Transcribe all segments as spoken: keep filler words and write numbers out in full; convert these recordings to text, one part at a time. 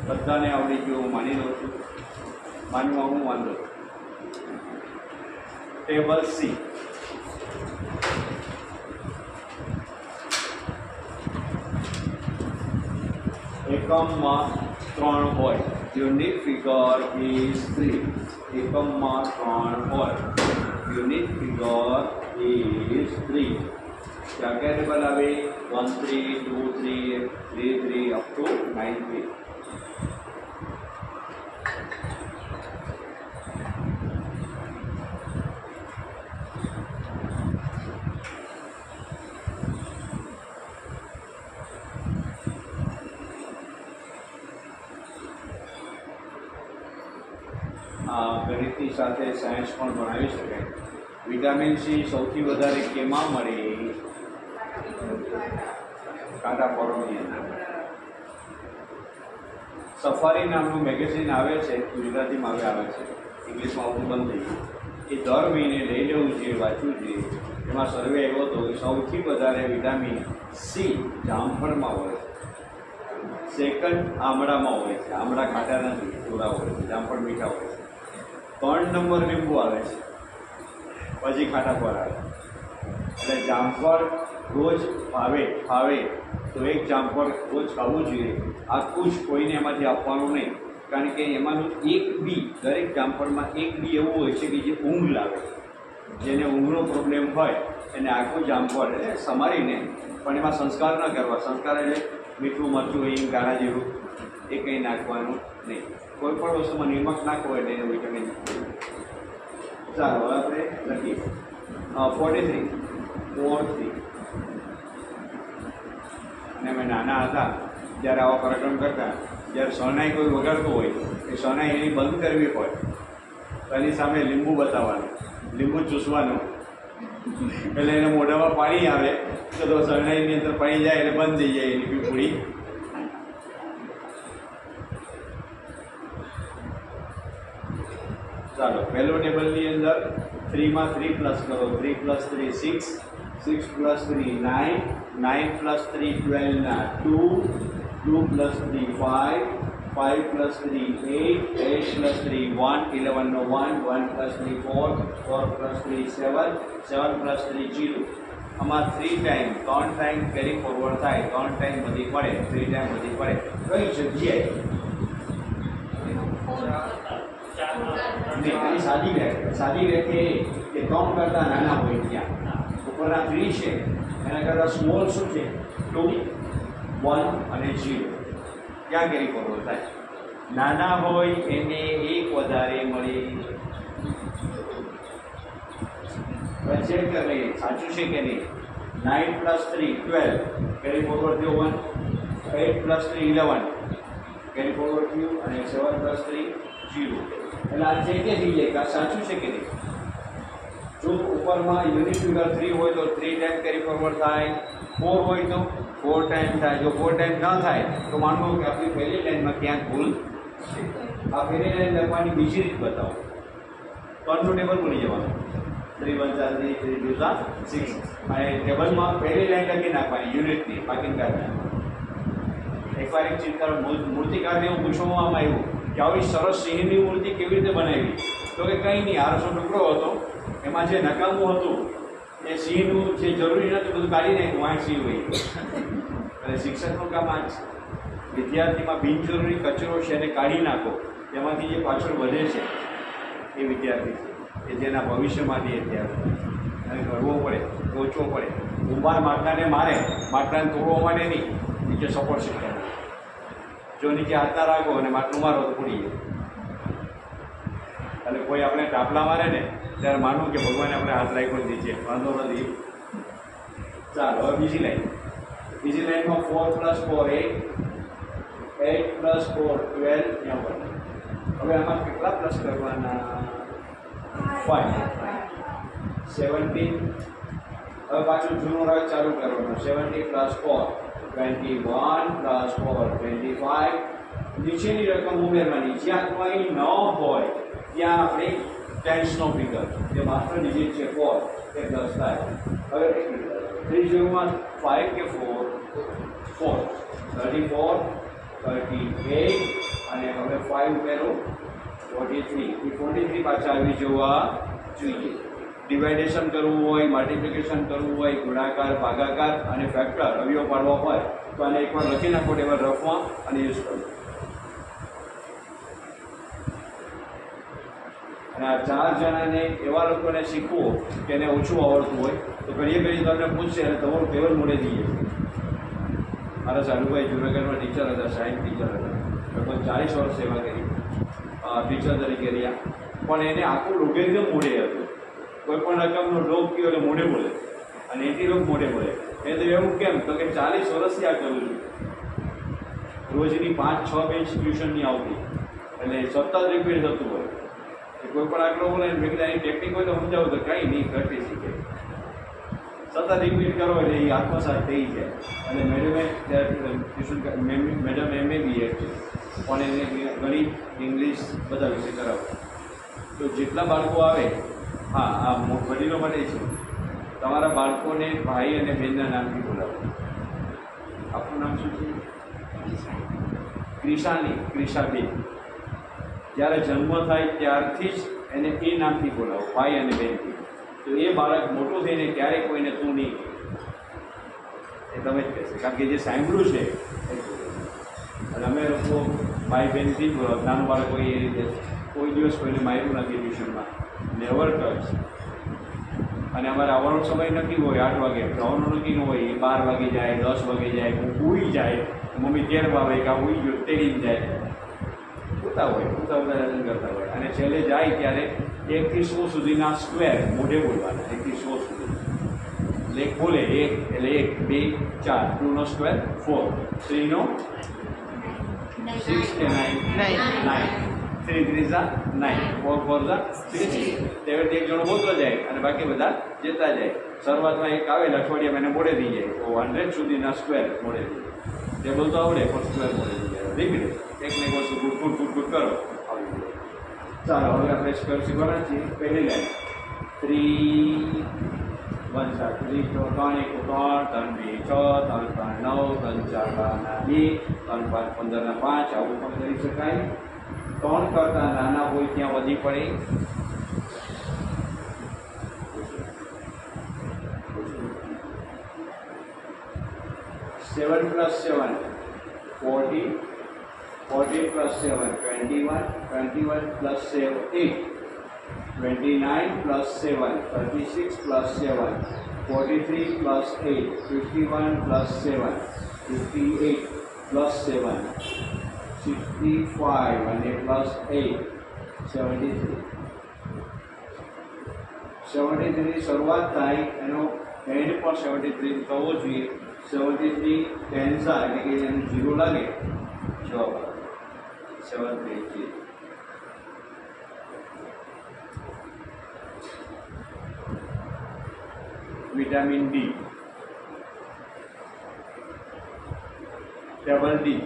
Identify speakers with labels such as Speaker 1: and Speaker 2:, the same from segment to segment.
Speaker 1: બધાને આવડી ગયું હું માની લઉં છું. માનવા હું વાંધો. Table C. એકમમાં ત્રણ હોય. Unit figure is three. એકમમાં ત્રણ હોય. Unit figure is three. क्या क्या टेबल आवे one three two three three three up to nine three. ગણિતની સાથે સાયન્સ પણ ભણાવી શકાય. વિટામિન સી સૌથી વધારે કેમાં મળે? કાંટા ફળોની અંદર. સફારી નામનું મેગેઝિન આવે છે, ગુજરાતીમાં હવે આવે છે, ઇંગ્લિશમાં આવતું બંધ થઈ ગયું. એ દર મહિને લઈ લેવું જોઈએ, વાંચવું જોઈએ. એમાં સર્વે એવો હતો કે સૌથી વધારે વિટામિન સી જામફળમાં હોય છે. સેકન્ડ આમળામાં હોય છે. આમળા ખાટા નથી, થોડા હોય છે. જામફળ મીઠા હોય છે. ત્રણ નંબર લીંબુ આવે છે, પછી ખાટા ફળ આવે. એટલે જામફળ રોજ ભાવે ફાવે તો એક જામફળ રોજ ખાવું જોઈએ. આખું જ કોઈને એમાંથી આપવાનું નહીં, કારણ કે એમાંનું એક બી, દરેક જામફળમાં એક બી એવું હોય છે કે જે ઊંઘ લાવે. જેને ઊંઘનો પ્રોબ્લેમ હોય એને આખું જામફળ એટલે સમારીને, પણ એમાં સંસ્કાર ન કરવા. સંસ્કાર એટલે મીઠું મરચું હિંગ કાળા જીરું એ કંઈ નાખવાનું નહીં. કોઈ પણ વસ્તુમાં નિમક નાખવો એટલે એનું વિટામિન. ચાલો હવે આપણે લખીએ ફોર્ટી થ્રી ફોર થ્રી. અને અમે નાના હતા જ્યારે આવા પરાક્રમ કરતા, જ્યારે શરણાઈ કોઈ વગાડતું હોય એ શરણાઈ એની બંધ કરવી હોય તો એની સામે લીંબુ બતાવવાનું, લીંબુ ચૂસવાનું. એટલે એને મોઢામાં પાણી આવે તો શરણાઈની અંદર પાણી જાય એટલે બંધ થઈ જાય એની પીપુડી. ચાલો પહેલો ટેબલની અંદર થ્રીમાં થ્રી પ્લસ કરો. Three plus three six, six plus three nine, nine plus three ટ્વેલ્વના two, two plus three five, five plus three eight, eight plus three one, ઇલેવનનો one, one plus three four, four plus three seven, seven plus three zero. આમાં three time ત્રણ time carry forward થાય, ત્રણ time બધી પડે, three time બધી પડે. કઈ જગ્યાએ? સાદી વ્યાખ્યા. સાદી વ્યાખ્યા એ કે ત્રણ કરતાં નાના હોય ત્યાં. ઉપરના થ્રી છે એના કરતાં સ્મોલ શું છે? ટુ, વન અને ઝીરો. ક્યાં કેરી ફોરવર્ડ થાય? નાના હોય એને એક વધારે મળે. ચેક કરી લઈએ સાચું છે કે નહીં. Nine plus three twelve, carry forward થયો one. Eight plus three eleven, carry forward થયું. અને સેવન પ્લસ થ્રી જીરો. એટલે આ ચેક થઈ જાય કે આ સાચું છે કે નહીં. જો ઉપરમાં યુનિટ ફિગર થ્રી હોય તો થ્રી ટાઈમ કેરી ફોરવર્ડ થાય, ફોર હોય તો ફોર ટાઈમ થાય. જો ફોર ટાઈમ ન થાય તો માનવું કે આપણી પહેલી લાઈનમાં ક્યાંક ભૂલ છે. આ પહેલી લાઈન લખવાની બીજી રીત બતાવો. ત્રણનું ટેબલ ભૂલી જવાનું. થ્રી વન ચાર થ્રી, થ્રી ટુ ચાર સિક્સ. અને ટેબલમાં પહેલી લાઈન લખી નાખવાની યુનિટની, પાકિંગ કાર્ડની. એકવાર એક ચિત્ર મૂર્તિકારને એવું પૂછવામાં આવ્યું કે આવી સરસ સિંહની મૂર્તિ કેવી રીતે બનાવી? તો કે કંઈ નહીં, આરસો ટુકડો હતો, એમાં જે નકામું હતું એ સિંહનું જે જરૂરી નથી બધું કાઢી નાખ્યું, વાંચ સિંહ હોય. અને શિક્ષકનું કામ આ જ છે. વિદ્યાર્થીમાં બિનજરૂરી કચરો છે એને કાઢી નાખો, તેમાંથી જે પાછળ વધે છે એ વિદ્યાર્થી છે, એ જેના ભવિષ્યમાંથી એ તૈયાર અને ઘડવો પડે, ટોચવો પડે. કુંભાર માટલાને મારે, માટલાને તોડવો માટે નહીં, નીચે સપોર્ટ સિસ્ટમ. જો નીચે હાથના રાખો અને માટલું મારો તો પડી જાય. એટલે કોઈ આપણે ટાપલા મારે ને ત્યારે માનવું કે ભગવાને આપણે હાથ રાખ્યો નીચે, વાંધો નથી. ચાલો હવે બીજી લાઈન. બીજી લાઈનમાં four plus four eight, eight plus four twelve. ત્યાં પર હવે આમાં કેટલા પ્લસ કરવાના? ફાઈવ. સેવન્ટીન. હવે પાછું જૂનો રાગ ચાલુ કરવાનો. Seventy plus four twenty one, plus four twenty five. નીચેની રકમ ઉમેરવાની. જ્યાં કોઈ ન હોય ત્યાં આપણે ટેન્સનો ફિગર, જે માસ્ટર ડિજિટ છે ફોર, એ પ્લસ થાય. હવે થ્રી ઝીરોમાં ફાઈવ કે four? Four. Thirty four thirty eight અને હવે ફાઇવ ઉમેરો ફોર્ટી થ્રી એ ફોર્ટી થ્રી પાછા આવી જવા જોઈએ. ડિવાઇડેશન કરવું હોય, મલ્ટિપ્લિકેશન કરવું હોય, ગુણાકાર, ભાગાકાર અને ફેક્ટર અવયવ પાડવા હોય તો આને એકવાર લખી નાખો ટેબલ રફમાં અને યુઝ કરો. અને આ ચાર જણાને એવા લોકોને શીખવો કે એને ઓછું આવડતું હોય તો ઘડીએ ઘડી તમને પૂછશે અને તમારું ટેબલ મોડે દઈએ. મારા સાલુભાઈ જુનાગઢમાં ટીચર હતા, સાયન્સ ટીચર હતા, લગભગ ચાલીસ વર્ષ સેવા કરી ટીચર તરીકે રહ્યા, પણ એને આખું લોગેરિધમ મોડે હતું. કોઈ પણ રકમનો લોગ કયો એટલે મોઢે બોલે અને એથી લોક મોઢે બોલે. એ તો એવું કેમ તો કે ચાલીસ વર્ષથી આ કરું છું, રોજની પાંચ છ બેન્ચ ટ્યુશનની આવતી એટલે સતત રિપીટ થતું હોય. કોઈ પણ આટલો બોલે મેં કીધું એની ટેકનિક હોય તો સમજાવું તો કંઈ નહીં, પ્રેક્ટિસ શીખે. સતત રિપીટ કરો એટલે એ આત્મસાત થઈ જાય. અને મેડમે ટ્યુશન મેડમ એમ એ બી છે પણ એને ગણિત, ઇંગ્લિશ બધા વિષય કરાવે. તો જેટલા બાળકો આવે, હા આ વડીલો માટે છે, તમારા બાળકોને ભાઈ અને બહેનના નામથી બોલાવો. આપણું નામ શું છે? ક્રિશાની, ક્રિશાબેન. જ્યારે જન્મ થાય ત્યારથી જ એને એ નામથી બોલાવો, ભાઈ અને બહેનથી. તો એ બાળક મોટું થઈને ક્યારેય કોઈને તું નહીં એ તમે જ કહેશે, કારણ કે જે સાંભળ્યું છે અને અમે લોકો ભાઈ બહેનથી જ બોલાવો. નાનું બાળક હોય એ રીતે કોઈ દિવસ કોઈને માર્યું નથી ટ્યુશનમાં, નેવર ટચ. અને અમારે આવવાનો સમય નક્કી હોય, આઠ વાગે જવાનું નક્કી ન હોય, એ બાર વાગે જાય, દસ વાગે જાય, હું ઉઈ જાય, મમ્મી તેર વાગે કે ઉઈ ગયો તેડી જાય, ઉતા હોય ઉતા ઉદાહરણ કરતા હોય. અને છેલ્લે જાય ત્યારે એકથી સો સુધીના સ્ક્વેર મોઢે બોલવાના, એકથી સો સુધી. એટલે એક બોલે એક એટલે એક, બે, ચાર, ટુનો સ્ક્વેર ફોર, થ્રીનો સિક્સ કે નાઇન, નાઇન, થ્રી થ્રી ઝા નાઇન, ફોર ફોર ઝા સિક્સટી. તેવી એક જણો બોલતો જાય અને બાકી બધા જતા જાય. શરૂઆતમાં એક આવે અઠવાડિયામાં એને મોડે થઈ જાય તો હંડ્રેડ સુધીના સ્ક્વેર મોડે થઈ જાય. ટેબલ તો આવડે પણ સ્ક્વેર મોડે થઈ જાય. રિપીટ એકને એક વસ્તુ ગુડ ગુડ ગુડ ગુડ કરો આવી જાય. ચાલો હવે આપણે સ્ક્વેર શીખવાના છીએ. પહેલી લાઈન થ્રી વન ચાર થ્રી ત્રણ એક ત્રણ, ત્રણ બે છ, ત્રણ ત્રણ નવ, ત્રણ ચાર બારના બે, ત્રણ પાંચ પંદરના પાંચ. આવું પણ કરી શકાય. ત્રણ કરતાં નાના હોય ત્યાં વધી પડે. Seven plus seven forty, forty plus seven twenty one, twenty one plus seven eight, twenty nine plus seven thirty six plus seven forty three plus eight, fifty one plus seven fifty eight plus seven sixty five અને plus eight seventy three. Seventy થ્રીની શરૂઆત થાય એનો and પણ seventy three થવો જોઈએ. Seventy three ટેન્સા એટલે કે એનું ઝીરો લાગે જવાબ seven three three. Vitamin D, double D,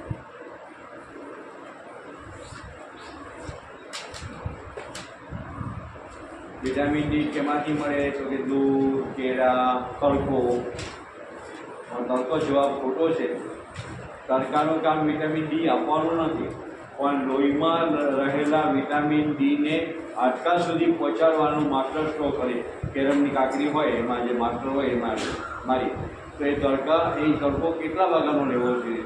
Speaker 1: vitamin D કેમાંથી મળે તો કે દૂધ, કેળા, તડકો. પણ તડકો જવાબ ખોટો છે. તડકાનું કામ વિટામિન ડી આપવાનું નથી, પણ લોહીમાં રહેલા વિટામિન ડીને હાડકા સુધી પહોંચાડવાનું માસ્ટર સ્ટ્રોક કરે. કેરમની કાકરી હોય એમાં જે માસ્ટર હોય એમાં મારી તો એ તડકા એ તડકો કેટલા વાગ્યાનો લેવો જોઈએ?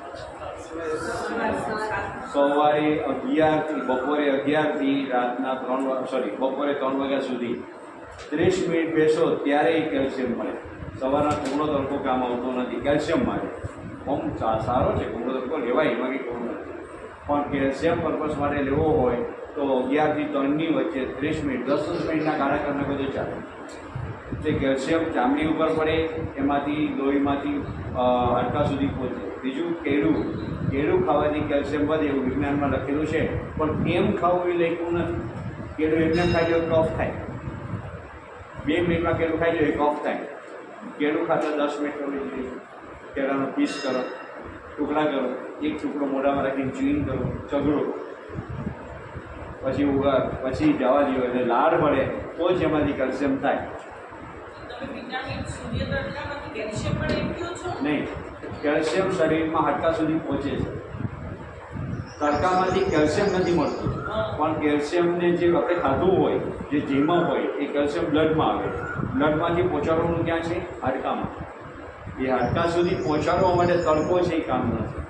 Speaker 1: સવારે અગિયારથી બપોરે અગિયારથી રાતના ત્રણ વાગ્યા સોરી બપોરે ત્રણ વાગ્યા સુધી ત્રીસ મિનિટ બેસો ત્યારે એ કેલ્શિયમ મળે. સવારના કુમળો તડકો કામ આવતો નથી, કેલ્શિયમ મળે. ઓમ સારો છે કુમળો તડકો લેવાય, એમાં કંઈ કહું નથી, પણ કેલ્શિયમ પર્પઝ માટે લેવો હોય તો અગિયારથી ત્રણની વચ્ચે ત્રીસ મિનિટ દસ દસ મિનિટના ગાળા કરી નાખો તો ચાલે. તે કેલ્શિયમ ચામડી ઉપર પડે, એમાંથી લોહીમાંથી હાડકા સુધી પહોંચે. બીજું કેળું, કેળું ખાવાથી કેલ્શિયમ વધે એવું વિજ્ઞાનમાં લખેલું છે, પણ કેમ ખાવું એ લખ્યું નથી. કેળું એમને ખાઈ જાય કફ થાય, બે મિનિટમાં કેળું ખાઈ જાય કફ થાય. કેળું ખાતા દસ મિનિટ કરવી જોઈએ. કેળાનો પીસ કરો, ટુકડા કરો, એક ટુકડો મોઢામાં રાખીને ચ્યુઇંગ કરો, ચગડો, પછી ઉગાડ, પછી જવા દો એટલે લાળ મળે તો જ એમાંથી કેલ્શિયમ થાય. નહીં, કેલ્શિયમ શરીરમાં હાડકા સુધી પહોંચે છે. તડકામાંથી કેલ્શિયમ નથી મળતું, પણ કેલ્શિયમને જે આપણે ખાધું હોય, જે જીમાં હોય, એ કેલ્શિયમ બ્લડમાં આવે. બ્લડમાંથી પહોંચાડવાનું ક્યાં છે? હાડકામાં. એ હાડકા સુધી પહોંચાડવા માટે તડકો છે એ કામ નથી.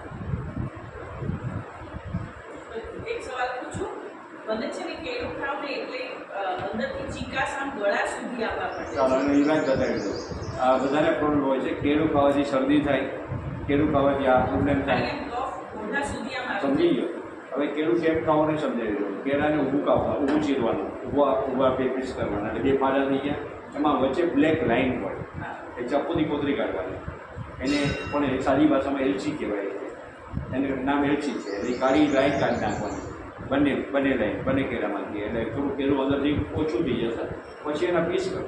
Speaker 2: એક સવાલ પૂછું, મને છે ને કેળું ખાવ ને એટલે અંદરથી ચીકાશ આમ ગળા સુધી આવવા પડે.
Speaker 1: ચાલો અને ઈલાજ બતાવી દો. આ બધાને પ્રોબ્લેમ હોય છે. કેળું ખાવાથી શરદી થાય, કેળું ખાવાથી આ પ્રોબ્લેમ થાય. સમજી ગયો. હવે કેળું કેમ ખાવાનું સમજાવી દો. કેળાને ઊભું ખાવા, ઊભું ચીરવાનું, ઊભા ઊભા બે પીસ કરવાના, એટલે બે ફાડા થઈ ગયા. એમાં વચ્ચે બ્લેક લાઇન હોય, એ ચપ્પુથી કોતરી કાઢવાની. એને પણ સાદી ભાષામાં એલચી કહેવાય છે. એનું નામ એલચી છે. એટલે કાળી લાઈન કાઢી નાખવાની, બંને બંને લાઈન બંને કેળામાંથી. એટલે થોડું કેળું અંદરથી ઓછું થઈ જશે. પછી એના પીસ કરો,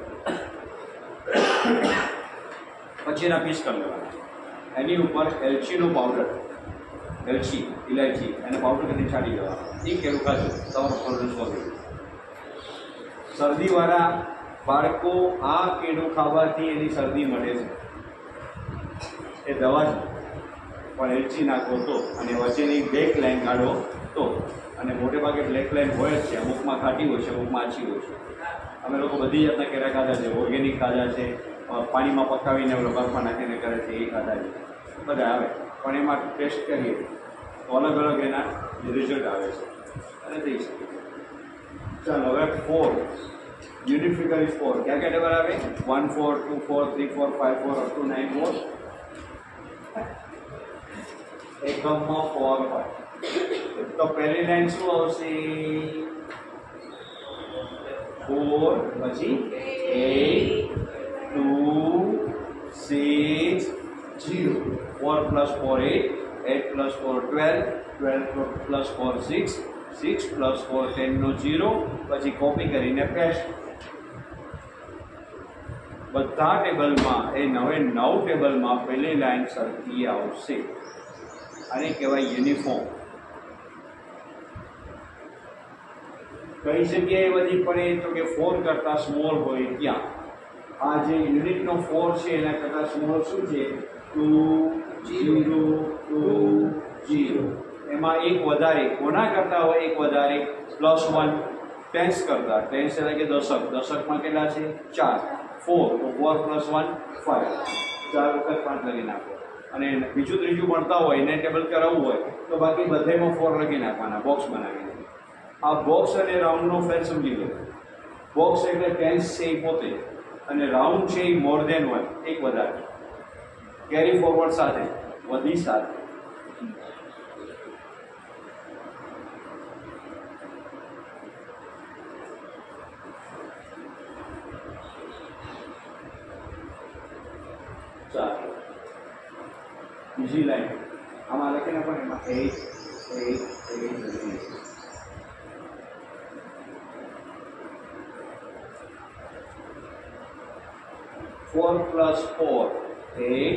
Speaker 1: પછી એના પીસ કરી લેવાના. એની ઉપર એલચીનો પાવડર, એલચી ઇલાયચી એને પાવડર કરી છાડી દેવાનો. એ કેળું ખાજો, તમારો પ્રોબ્લેમ સોલ્વ થઈ જશે. શરદીવાળા બાળકો આ કેળું ખાવાથી એની શરદી મળે છે. એ દવા છે, પણ એલચી નાખો તો, અને વચ્ચેની બ્લેક લાઈન કાઢો તો. અને મોટે ભાગે બ્લેક લાઈન હોય જ છે. અમુકમાં ખાટી હોય છે, અમુકમાં આછી હોય છે. અમે લોકો બધી જાતના કેળા ખાધા છે. ઓર્ગેનિક ખાધા છે, પાણીમાં પકાવીને બરફમાં નાખીને કરે છે, એ ખાધા છે, બધા આવે. પણ એમાં ટેસ્ટ કરીએ તો અલગ અલગ એના રિઝલ્ટ આવે છે અને થઈ શકે. ચાલો હવે four unit figure is four. ક્યાં ક્યાં ટેબલ આવે? One four, two four, three four, five four, up to nine four. એકમમાં ફોર હોય તો પહેલી લાઈન શું આવશે? ફોર, પછી eight, two, six, zero. Four plus four eight, eight plus four twelve, twelve plus four six, six plus four ટેનનો zero. પછી copy કરીને પેસ્ટ. બધા ટેબલમાં એ નવે નવ ટેબલમાં પહેલી લાઈન સરખી આવશે. આને કહેવાય યુનિફોર્મ. કઈ જગ્યાએ બધી પડે તો કે ફોર કરતાં સ્મોલ હોય ત્યાં. આ જે યુનિટનો ફોર છે એના કરતાં સ્મોલ શું છે? Two, zero, two, zero. એમાં એક વધારે. કોના કરતાં હોય એક વધારે? Plus one. ટેન્સ કરતાં. ટેન્સ એટલે કે દશક. દશકમાં કેટલા છે? ચાર. ફોર, તો ફોર પ્લસ વન ફાઈવ. ચાર વખત પાંચ લખી નાખો. અને બીજું ત્રીજું ભણતા હોય એને ટેબલ કરાવવું હોય તો બાકી બધામાં ફોર લખી નાખવાના, બોક્સ બનાવીને. આ બોક્સ અને રાઉન્ડનો ફેર સમજી લો. બોક્સ એટલે ટેન્સ છે એ પોતે, અને રાઉન્ડ છે એ મોર દેન વન, એક વધારે. કેરી ફોરવર્ડ સાથે, વધી સાથે. ચાલો બીજી લાઈન આમાં લખીને પણ એમાં એટ, એટ, એટ લખીએ. Four plus four eight.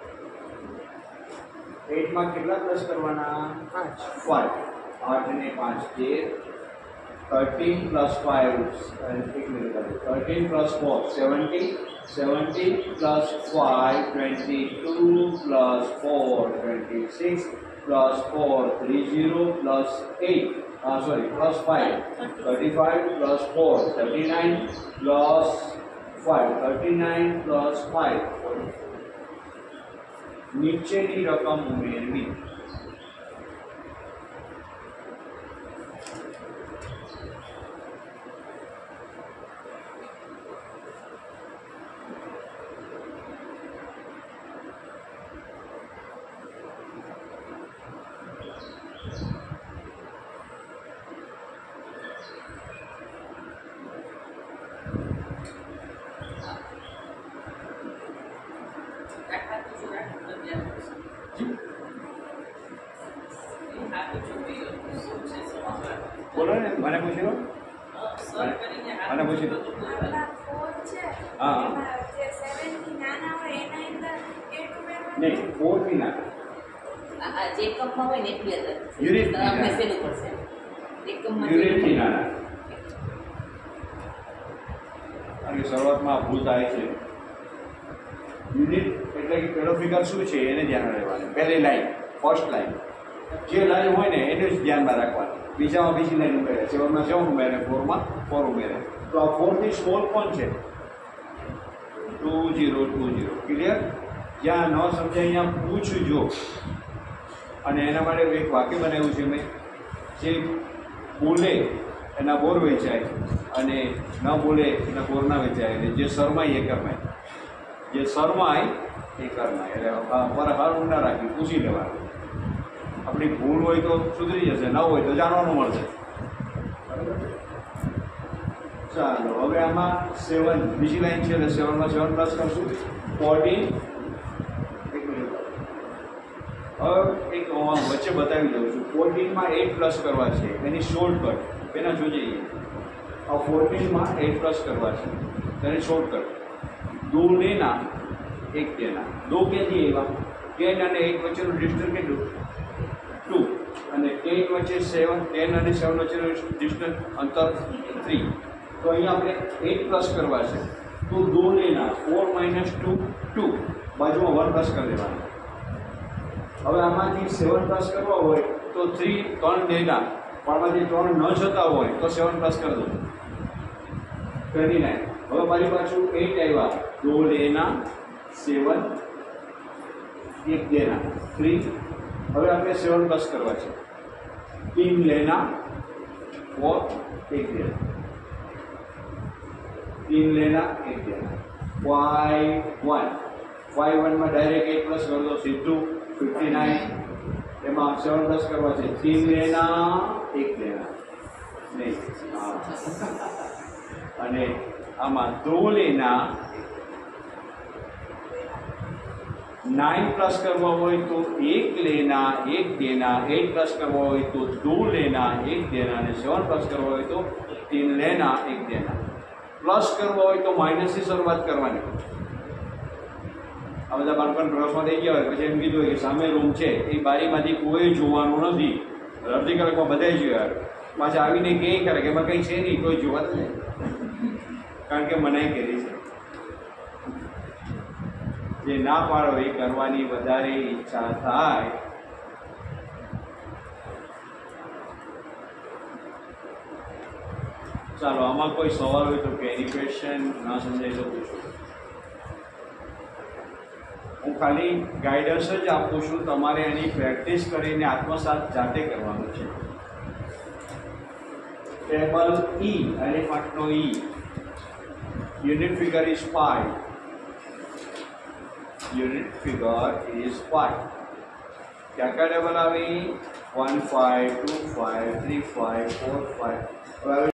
Speaker 1: એટમાં કેટલા પ્લસ કરવાના? પાંચ. ફાઈવ. આઠ ને પાંચ તેર. થર્ટીન પ્લસ ફાઈવ એક minute thirteen plus four seventy. seventeen plus five, twenty-two plus four, twenty-six plus four, thirty plus eight, uh, sorry, plus five, thirty-five plus four, thirty-nine plus five, thirty-nine plus five. નીચેની રકમ ઉમેરવી. બોલો ને, મને પૂછી લો. મને પૂછી લો. હા નહીં, ફોર થી ના
Speaker 2: જે કપમાં હોય ને એટલી અંદર
Speaker 1: યુનિટ
Speaker 2: બેસેલું પડશે.
Speaker 1: યુનિટ થી નાના. કારણ કે શરૂઆતમાં ભૂલ થાય છે. યુનિટ એટલે કે પેલો ફિગર શું છે એને ધ્યાન રહેવાનું. પહેલી લાઈન, ફર્સ્ટ લાઈન, જે લાઈન હોય ને એને જ ધ્યાનમાં રાખવાનું. બીજામાં બીજી લાઈન ઉમેરે, સેવનમાં સેવન ઉમેરે, ફોરમાં ફોર ઉમેરે. તો આ ફોરથી સ્મોલ કોણ છે? Two zero two zero. Clear? જ્યાં ન સમજાય અહીંયા પૂછજો. અને એના માટે એક વાક્ય બનાવ્યું છે મેં, જે બોલે એના બોર વેચાય અને ન બોલે એના બોર ના વેચાય. એટલે જે શરમાય એ કરમાય, જે શરમાય એ કરમાય. એટલે પર હાર ઊંડા રાખી પૂછી લેવાનું. આપણી ભૂલ હોય તો સુધરી જશે, ન હોય તો જાણવાનું મળશે. ચાલો હવે આમાં સેવન બીજી લાઈન છે એટલે સેવનમાં સેવન પ્લસ કરશું. ફોર્ટીન એક મિનિટ હવે એક વચ્ચે બતાવી દઉં છું. ફોર્ટીનમાં એટ પ્લસ કરવા છે, એની શોર્ટકટ પહેલાં જોઈએ. આ ફોર્ટીનમાં એટ પ્લસ કરવા છે તેની શોર્ટકટ દો લેના એક દેના. દો ક્યાંથી એવા? ટેન અને એટ વચ્ચેનું ડિસ્ટન્સ કેટલું? ટુ. અને ટેન વચ્ચે સેવન ટેન અને સેવન વચ્ચેનું ડિસ્ટન્સ અંતર થ્રી. તો અહીંયા આપણે એટ પ્લસ કરવા છે. તો દો લેના ફોર માઇનસ ટુ ટુ, બાજુમાં વન પ્લસ કરી દેવાનું. હવે આમાંથી સેવન પ્લસ કરવા હોય તો થ્રી ત્રણ લેના, પણ આમાંથી ત્રણ ન જતા હોય તો સેવન પ્લસ કરી દો, ટ્વેન્ટી નાઇન. હવે મારી પાછું એટ આવ્યા. દો લેના સેવન એક દેના થ્રી. હવે આપણે સેવન પ્લસ કરવા છે. તીન લેના ફોર એક દેના, तीन लेना एक देना. फाइव वन फाइव वन में डायरेक्ट एट प्लस कर दो सीधू फिफ्टी नाइन. एम सेवन प्लस करवा है. तीन लेना एक लेना नहीं अने आमा दो लेना नाइन प्लस करवा हो तो एक लेना एक देना. एट प्लस करवा हो तो दो लेना एक देना. सेवन प्लस करवा हो तो तीन लेना एक देना. प्लस करवा हो तो माइनस से शुरुआत करवानी. आ बधा बाळकोने प्रश्न થઈ ગયા હોય પછી એમ કીધું કે સામે રૂમ છે એ બારીમાંથી કોઈ જોવાનું નથી. અડધી કલાકમાં બધાય જોયા. પાછા આવીને કહે કરે કે એમાં કંઈ છે નહીં, કોઈ જોવા જ નહીં, કારણ કે મનાઈ કરી છે. જે ના પાડો એ કરવાની વધારે ઈચ્છા થાય. ચાલો આમાં કોઈ સવાલ હોય તો કે એની ક્વેશ્ચન ના સમજાય તો પૂછો. હું ખાલી ગાઈડન્સ જ આપું છું, તમારે એની પ્રેક્ટિસ કરીને આત્મસાત જાતે કરવાનું છે. ટેબલ ઈ એલિફન્ટનો E unit figure is five. Unit figure is five. क्या क्या टेबल આવી? One five two five three five four five.